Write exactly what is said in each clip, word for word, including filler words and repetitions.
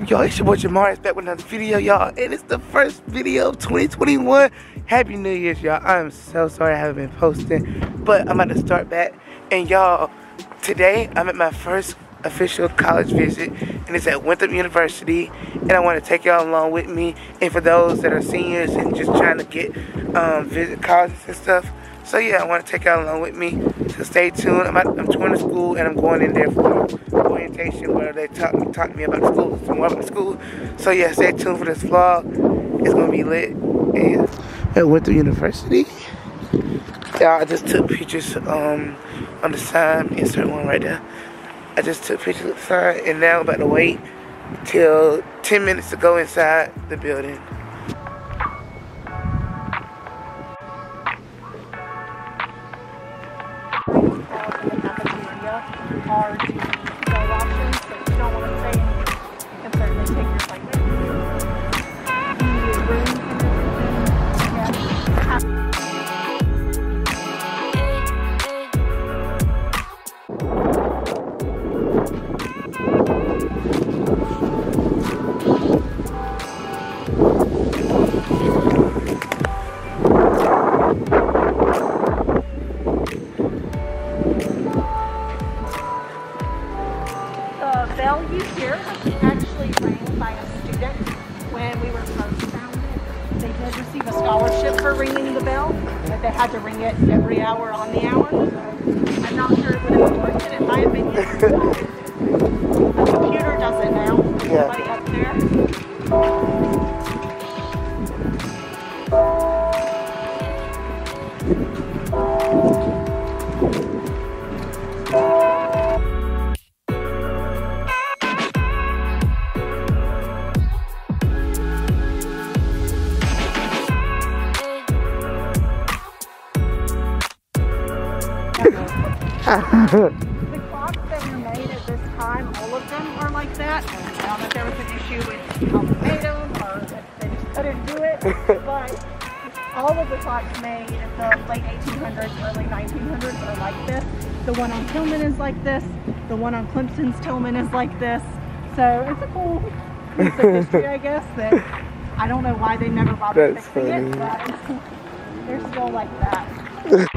Y'all, it's your boy Jamar. It's back with another video, y'all, and it's the first video of twenty twenty-one. Happy New Year's, y'all. I'm so sorry I haven't been posting, but I'm about to start back. And y'all, today I'm at my first official college visit, and it's at Winthrop University, and I want to take y'all along with me. And for those that are seniors and just trying to get um, visit colleges and stuff, so yeah, I want to take y'all along with me. So stay tuned. I'm, at, I'm touring the school, and I'm going in there for orientation where they talk me talk to me about the school, some more about the school. So yeah, stay tuned for this vlog. It's gonna be lit. And at Winthrop University, y'all, I just took pictures um on the sign. Insert one right there. I just took pictures of the sign, and now I'm about to wait till ten minutes to go inside the building. Are to go options, so if you don't want to stay in, you can certainly take your flight with you. You need room bell you hear actually rang by a student when we were first founded. They did receive a scholarship for ringing the bell, but they had to ring it every hour on the hour. So I'm not sure it would have worked it in my opinion. The computer does it now. Yeah. Everybody up there. The clocks that were made at this time, all of them are like that. I don't know if there was an issue with how they made them or if they just couldn't do it, but all of the clocks made in the late eighteen hundreds, early nineteen hundreds are like this. The one on Tillman is like this. The one on Clemson's Tillman is like this. So it's a cool piece of history, I guess, that I don't know why they never bothered That's fixing funny. it, but they're still like that.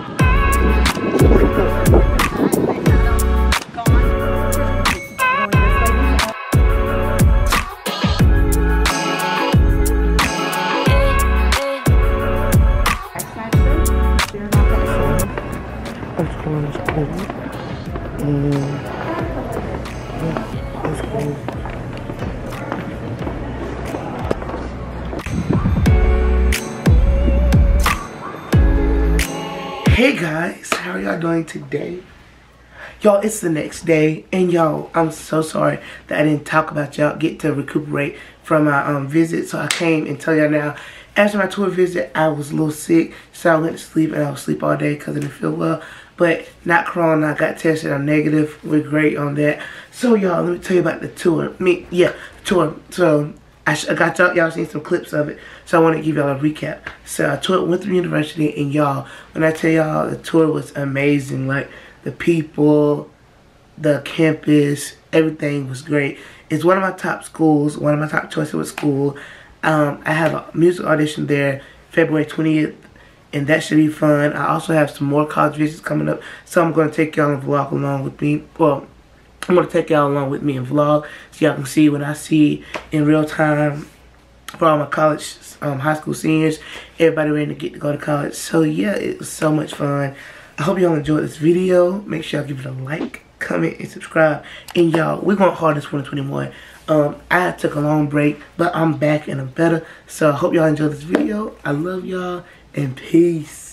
Hey guys, how are y'all doing today? Y'all, it's the next day, and y'all, I'm so sorry that I didn't talk about y'all, get to recuperate from my um, visit. So I came and tell y'all now, after my tour visit, I was a little sick, so I went to sleep, and I was asleep all day because I didn't feel well. But not corona, I got tested, I'm negative, we're great on that. So y'all, let me tell you about the tour. Me, yeah, tour. So I, I got y'all, y'all seen some clips of it, so I want to give y'all a recap. So I toured Winthrop University, and y'all, when I tell y'all, the tour was amazing. Like, the people, the campus, everything was great. It's one of my top schools, one of my top choices with school. Um, I have a music audition there February twentieth, and that should be fun. I also have some more college visits coming up, so I'm going to take y'all and vlog along with me. Well, I'm going to take y'all along with me and vlog so y'all can see what I see in real time for all my college, um, high school seniors, everybody ready to get to go to college. So yeah, it was so much fun. I hope y'all enjoyed this video. Make sure y'all give it a like, comment, and subscribe. And y'all, we're going hard in twenty twenty-one. Um, I took a long break, but I'm back and I'm better. So I hope y'all enjoyed this video. I love y'all, and peace.